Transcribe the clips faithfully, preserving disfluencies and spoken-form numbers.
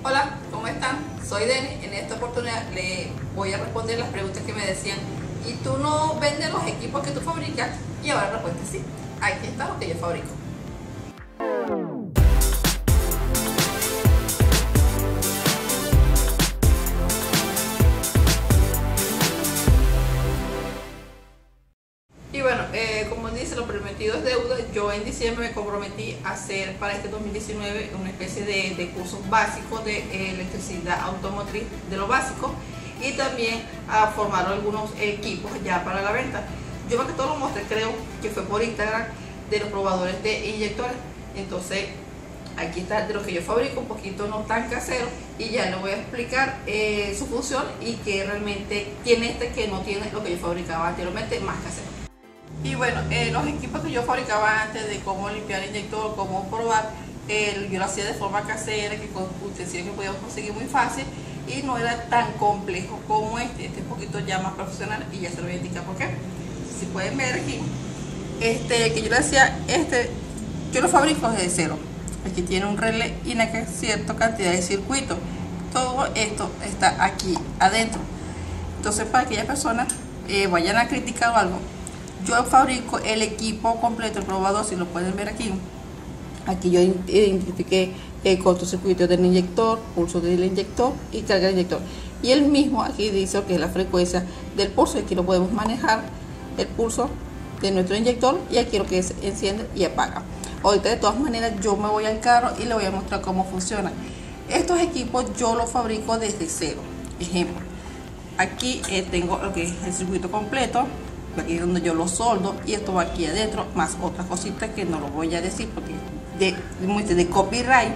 Hola, ¿cómo están? Soy Denny. En esta oportunidad le voy a responder las preguntas que me decían: ¿y tú no vendes los equipos que tú fabricas? Y ahora la respuesta es sí. Aquí está lo que yo fabrico. Y bueno, eh, como dice, lo prometido es deuda. Yo en diciembre me comprometí a hacer para este dos mil diecinueve una especie de, de cursos básicos de eh, electricidad automotriz, de lo básico, y también a formar algunos equipos ya para la venta. Yo más que todo lo mostré, creo que fue por Instagram, de los probadores de inyectores. Entonces aquí está de lo que yo fabrico, un poquito no tan casero, y ya les voy a explicar eh, su función y que realmente tiene este que no tiene lo que yo fabricaba anteriormente, más casero. Y bueno, eh, los equipos que yo fabricaba antes, de cómo limpiar el inyector, cómo probar, eh, yo lo hacía de forma casera, que con utensilios que podíamos conseguir muy fácil, y no era tan complejo como este. Este es un poquito ya más profesional, y ya se lo voy a indicar por qué. Si pueden ver aquí, este que yo le decía, este yo lo fabrico desde cero. Aquí tiene un relé y una cierta cantidad de circuitos. Todo esto está aquí adentro. Entonces, para aquellas personas eh, vayan a criticar o algo, yo fabrico el equipo completo, el probador, si lo pueden ver aquí. Aquí yo identifiqué el cortocircuito del inyector, pulso del inyector y carga del inyector. Y el mismo aquí dice que es la frecuencia del pulso. Aquí lo podemos manejar, el pulso de nuestro inyector, y aquí lo que es enciende y apaga. Ahorita de todas maneras yo me voy al carro y le voy a mostrar cómo funciona. Estos equipos yo los fabrico desde cero. Ejemplo, aquí eh, tengo lo que es el circuito completo. Aquí es donde yo lo soldo, y esto va aquí adentro, más otras cositas que no lo voy a decir porque de, de, de copyright.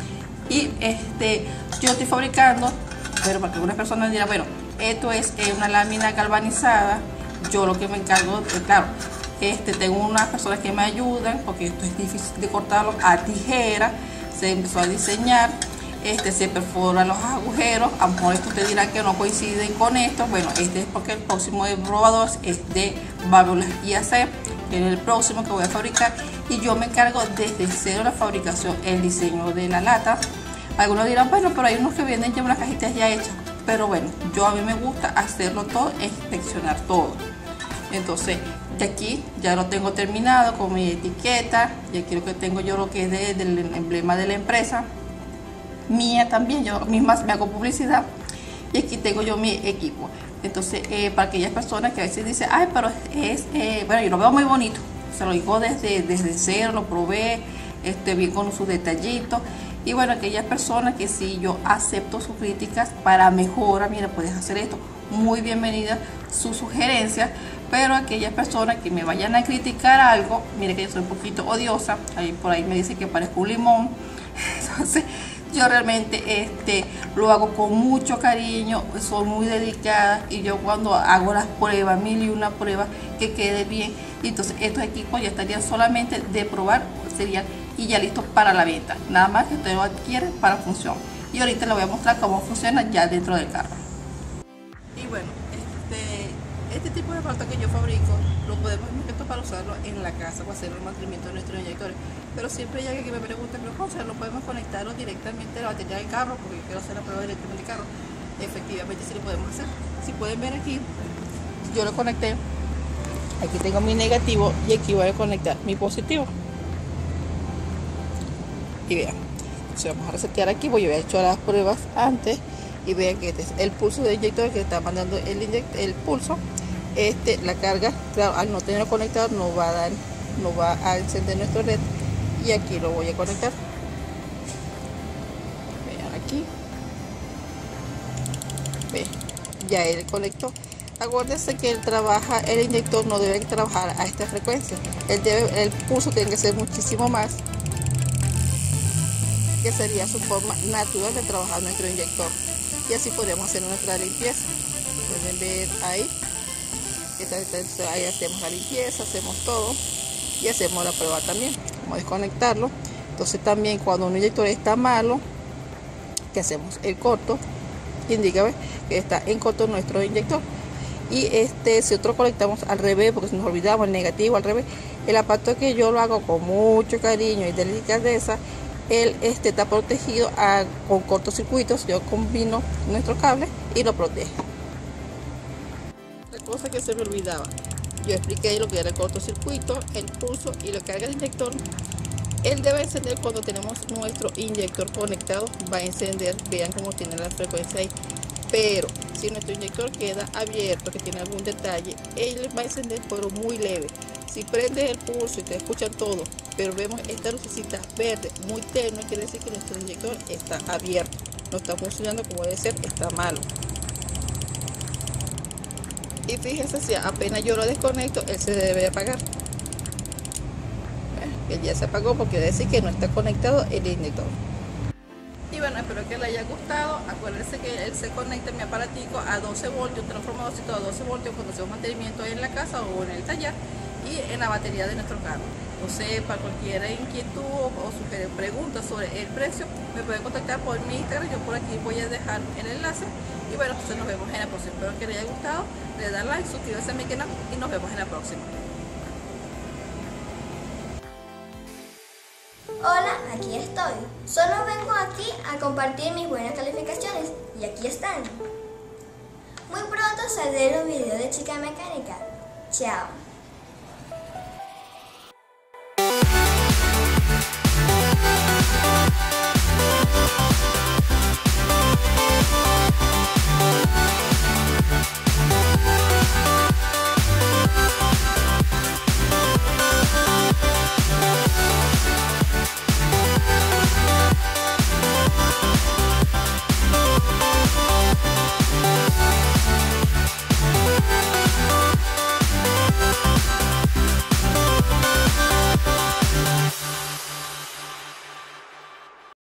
Y este yo estoy fabricando, pero para que algunas personas dirán, bueno, esto es eh, una lámina galvanizada. Yo lo que me encargo, eh, claro, este tengo unas personas que me ayudan, porque esto es difícil de cortarlo a tijera. Se empezó a diseñar, este se perforan los agujeros. A lo mejor esto ustedes dirán que no coinciden con esto. Bueno, este es porque el próximo probador es de válvulas I A C, que es el próximo que voy a fabricar, y yo me encargo desde cero la fabricación, el diseño de la lata. Algunos dirán, bueno, pero hay unos que vienen ya unas cajitas ya hechas, pero bueno, yo a mí me gusta hacerlo todo, inspeccionar todo. Entonces de aquí ya lo tengo terminado con mi etiqueta. Ya quiero que tengo yo lo que es de, del emblema de la empresa mía también, yo misma me hago publicidad, y aquí tengo yo mi equipo. Entonces eh, para aquellas personas que a veces dicen, ay, pero es, eh, bueno, yo lo veo muy bonito, se lo digo desde, desde cero, lo probé, este, bien con sus detallitos. Y bueno, aquellas personas que sí, yo acepto sus críticas para mejora, mira, puedes hacer esto, muy bienvenida sus sugerencias. Pero aquellas personas que me vayan a criticar algo, mire que yo soy un poquito odiosa, ahí por ahí me dicen que parezco un limón. Entonces yo realmente este, lo hago con mucho cariño, soy muy dedicada, y yo cuando hago las pruebas, mil y una pruebas, que quede bien. Y entonces estos equipos ya estarían solamente de probar, serían y ya listos para la venta. Nada más que ustedes lo adquieren para función. Y ahorita les voy a mostrar cómo funciona ya dentro del carro. Y bueno, este, este tipo de aparato que yo fabrico lo podemos esto para usarlo en la casa o hacer el mantenimiento de nuestros inyectores. Pero siempre hay alguien que me pregunta, pero José, ¿lo podemos conectarlo directamente a la batería del carro? Porque yo quiero hacer la prueba directamente del carro. Efectivamente sí lo podemos hacer. Si pueden ver aquí, yo lo conecté. Aquí tengo mi negativo y aquí voy a conectar mi positivo. Y vean, entonces vamos a resetear aquí, porque yo había hecho las pruebas antes, y vean que este es el pulso del inyector que está mandando el, inyect el pulso. Este, la carga, claro, al no tenerlo conectado no va a dar, no va a encender nuestro L E D, y aquí lo voy a conectar. Vean aquí, ve, ya él conectó. Acuérdense que él trabaja, el inyector no debe trabajar a esta frecuencia, él debe, el pulso tiene que ser muchísimo más, que sería su forma natural de trabajar nuestro inyector, y así podemos hacer nuestra limpieza. Pueden ver ahí, ahí hacemos la limpieza, hacemos todo, y hacemos la prueba también, como desconectarlo. Entonces también cuando un inyector está malo, que hacemos el corto, indica que está en corto nuestro inyector. Y este, si nosotros conectamos al revés, porque si nos olvidamos el negativo al revés, el aparato que yo lo hago con mucho cariño y delicadeza, él este, está protegido a, con cortocircuitos. Yo combino nuestro cable y lo protege. La cosa que se me olvidaba, yo expliqué lo que era el cortocircuito, el pulso y la carga del inyector. Él debe encender cuando tenemos nuestro inyector conectado, va a encender, vean cómo tiene la frecuencia ahí. Pero si nuestro inyector queda abierto, que tiene algún detalle, él va a encender pero muy leve. Si prendes el pulso y te escucha todo, pero vemos esta lucecita verde muy tenue, quiere decir que nuestro inyector está abierto, no está funcionando como debe ser, está malo. Y fíjense, si apenas yo lo desconecto, él se debe apagar. Él ya se apagó porque quiere decir que no está conectado el inyector. Y bueno, espero que les haya gustado. Acuérdense que él se conecta en mi aparatico a doce voltios, un transformadorcito a doce voltios cuando hacemos mantenimiento en la casa o en el taller y en la batería de nuestro carro. Entonces, para cualquier inquietud o sugerir preguntas sobre el precio, me pueden contactar por mi Instagram. Yo por aquí voy a dejar el enlace. Y bueno, entonces nos vemos en la próxima. Espero que les haya gustado. Le dan like, suscríbanse a mi canal y nos vemos en la próxima. Hola, aquí estoy. Solo vengo aquí a compartir mis buenas calificaciones y aquí están. Muy pronto saldré los videos de Chica Mecánica. Chao.